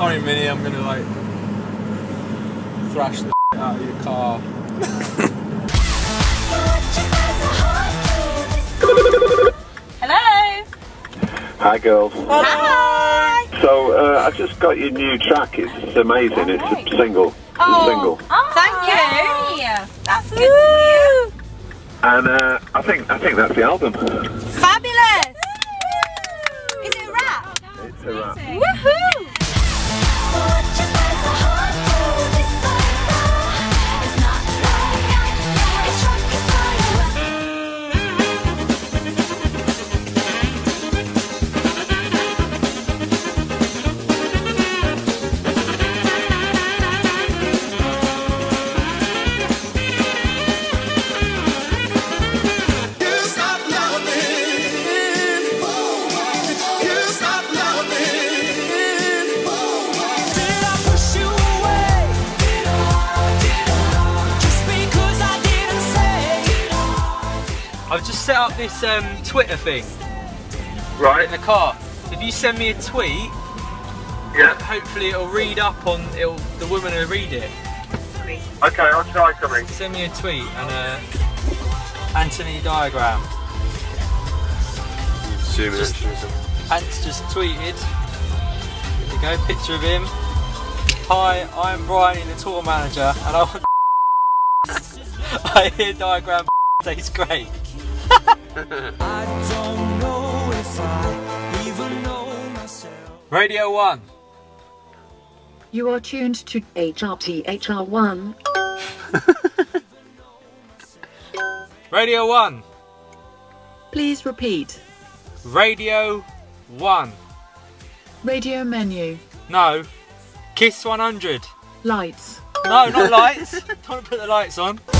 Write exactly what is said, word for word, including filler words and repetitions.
worry, Minnie, I'm gonna like thrash the out of your car. Hello. Hi, girls. Hi. So uh, I just got your new track. It's amazing. It's a single. It's Oh, a single. oh, thank you. That's good to hear. And uh, I think I think that's the album. Fabulous. Is it a rap? It's a rap. Woohoo! I've just set up this um, Twitter thing Right. in the car. If you send me a tweet, Yeah. hopefully it'll read up on it'll the woman will read it. Okay, I'll try something. Send me a tweet and a Anthony diagram. Zoom in. Just- Ants just tweeted. There you go, picture of him. Hi, I'm Brian, the tour manager, and I want I hear diagram tastes great. I don't know if I even know myself. Radio One. You are tuned to H R T H R one. Radio One. Please repeat. Radio One. Radio menu. No. Kiss one hundred. Lights. No, not lights. Don't put the lights on.